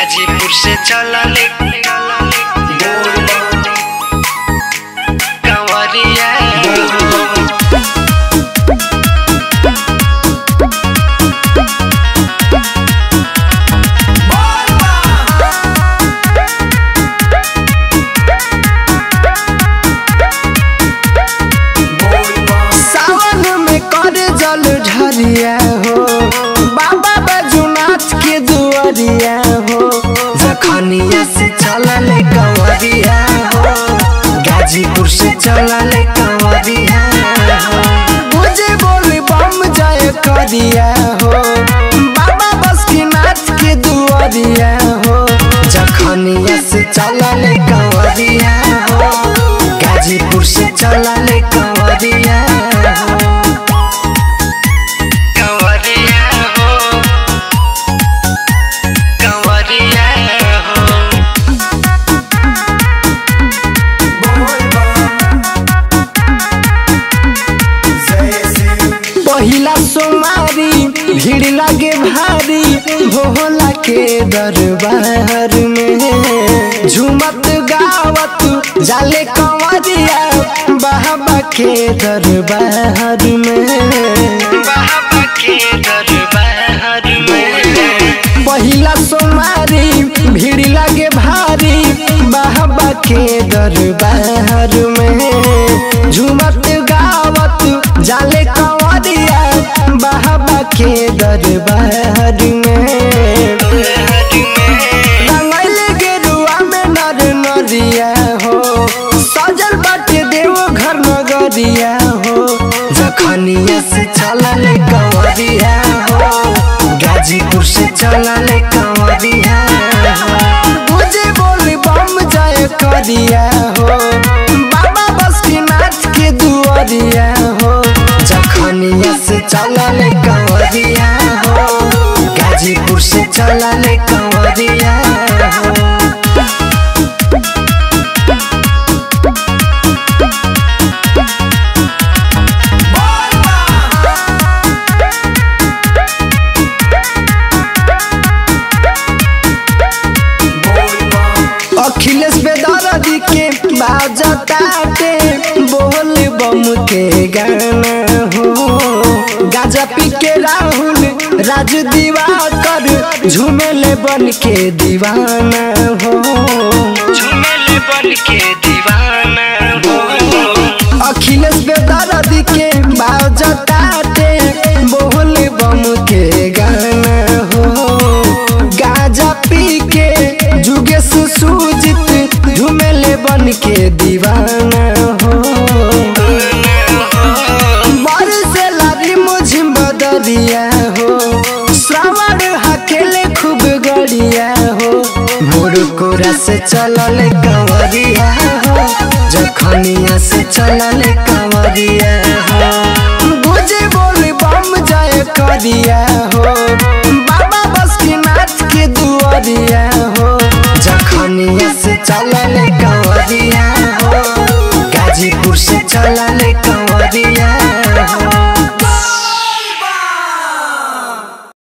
गाजीपुर से चला ले कंवरिया सावन में कर जल ढरिया हो बाबा बैजूनाथ के दुआरिया हो जखनिया से चला ले कंवरिया हो गाजीपुर से चला ले कंवरिया मुझे बोले बम जाए करिया हो बाबा बासुकीनाथ के दुआरिया हो जखनिया से चला ले कंवरिया हो गाजीपुर से चला ले कंवरिया कंवरिया हो कंवरिया हो पहिला सोमारी भीड़ लगे भारी भोला के दरबार में झूमत गावत जाले कंवरिया बाबा के दरबार में बाबा के दरबार में पहिला सोमारी भीड़ लगे भारी बाबा के दरबार में झूमत गावत जाले कंवरिया बाबा के दरबार में रंगल गेरुआ में नर नरिया हो सजल बाटे देव घर नगरिया हो जखनिया से चला ले कंवरिया हो गाजीपुर से चला ले कंवरिया मुझे बोली बम जाए करिया हो बाबा बासुकीनाथ के दुआरिया हो जखनिया से चला ले कंवरिया हो गाजीपुर से चला ले कंवरिया अखिलेश बेदर्दी के बाजताटे बोल बम के गाना हो गाजा पी के राहुल राज दिवाकर झूमेले बन के दीवाना हो झूमेले बन के दीवाना हो अखिलेश बेदर्दी के बाजताटे बोल बम के गाना हो गाजा पी के जुगेश सुजित झूमेले बन के दीवाना हो बरसे लारी मुझे बदरिया हो श्रावण हकेले खूब गड़िया हो मुड़कोरा से चला ले कंवरिया हो जखनिया से चला ले कंवरिया हो मुझे बोली बम जाए करिया हो बाबा बासुकीनाथ के दुआरिया हो